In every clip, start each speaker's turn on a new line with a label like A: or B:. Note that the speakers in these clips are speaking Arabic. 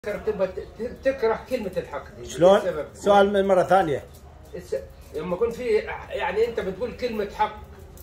A: تبغى تكره كلمة الحق دي
B: شلون؟ سؤال من مرة ثانية.
A: لما يكون في يعني انت بتقول كلمة حق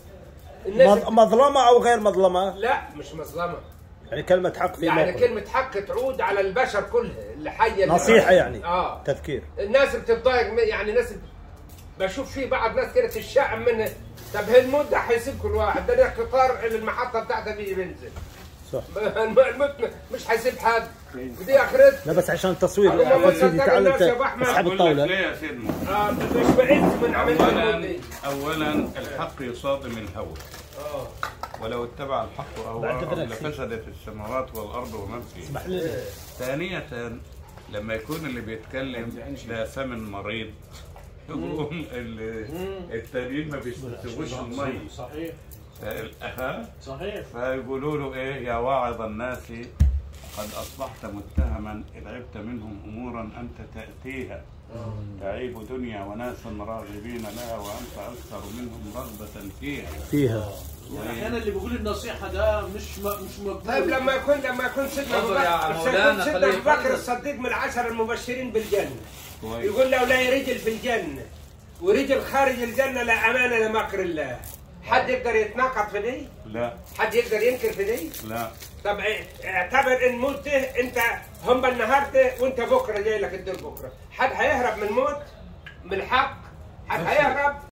B: مظلمة او غير مظلمة؟
A: لا مش مظلمة،
B: يعني كلمة حق في
A: يعني
B: موقف.
A: كلمة حق تعود على البشر كلها اللي حية
B: نصيحة يعني. تذكير.
A: الناس بتتضايق، يعني ناس بشوف في بعض ناس كده تشعم منه. طب هالمدة حيسيب كل واحد، ده قطار المحطة بتاعته بيجي بينزل.
B: صح.
A: الموت مش حيسيب حد، ودي اخرت.
B: لا بس عشان التصوير يا سيدي تعال انت اصحاب الطاولة.
C: ليه يا سيدنا؟
A: مش بعز من عمل
C: اولا الحق يصادم الهوى. ولو اتبع الحق اهواءهم لفسدت السماوات والارض ومن فيها. ثانية لما يكون اللي بيتكلم ده ثمن مريض يقوم التانيين ما بيستوعبوش المي.
D: صحيح.
C: صحيح. فيقولوا له ايه يا واعظ الناس قد اصبحت متهما اذ عبت منهم امورا انت تاتيها تعيب دنيا وناس راغبين لها وانت اكثر منهم رغبه فيها.
D: يعني احيانا اللي بيقول النصيحه ده مش مقبول.
A: طيب لما يكون سيدنا ابو بكر الصديق من العشر المبشرين بالجنه، يقول لو لا رجل في الجنه ورجل خارج الجنه لا امان لمكر الله، حد يقدر يتناقض في دي؟
C: لا.
A: حد يقدر ينكر في دي؟
C: لا.
A: طب اعتبر ان موت انت هم النهارده وانت بكره جاي لك الدور بكره، حد هيهرب من موت؟ من الحق؟ حد هيهرب؟